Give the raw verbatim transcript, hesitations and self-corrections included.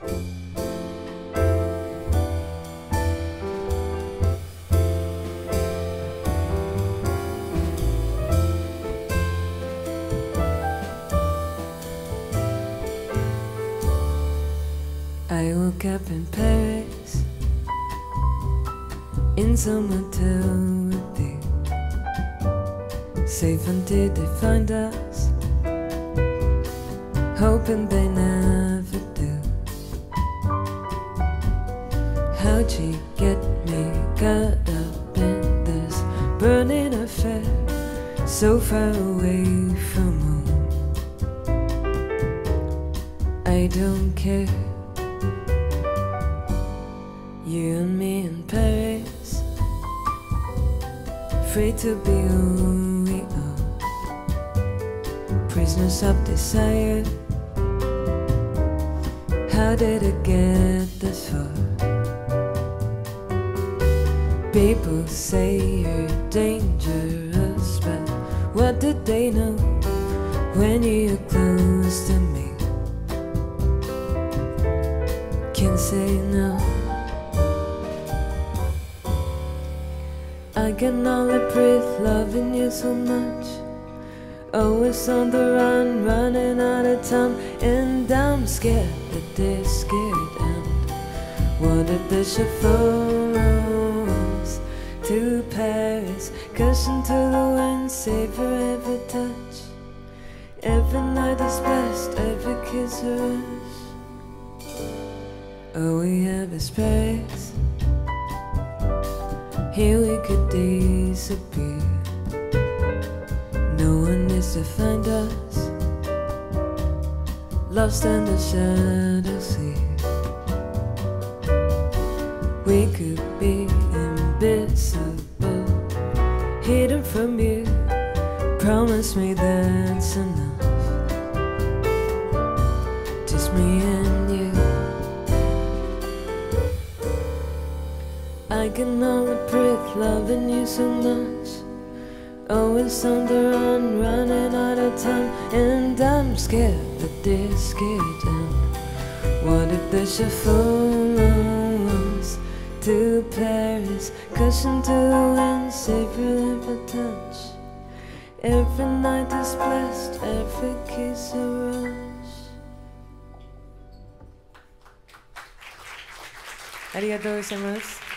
I woke up in Paris in some hotel with you, safe until they find us, hoping they never do. How'd you get me caught up in this burning affair, so far away from home? I don't care. You and me in Paris, free to be who we are, prisoners of desire. How did it get this far? People say you're dangerous, but what did they know when you're close to me? Can't say no. I can only breathe, loving you so much. Always on the run, running out of time, and I'm scared that they're scared. And what if they should follow us to Paris, cushion to the wind, savor every touch. Every night is blessed, every kiss a rush. All we have is Paris. Here we could disappear. No one is to find us, lost in the shadows here. We could be invisible, hidden from you. Promise me that's enough, just me and you. I can only breathe, loving you so much. Always on the run, running out of time, and I'm scared that they're scared. And what if they should follow us to Paris, cushion to the wind, savor every touch. Every night is blessed, every kiss a rush. Arigatou gozaimasu.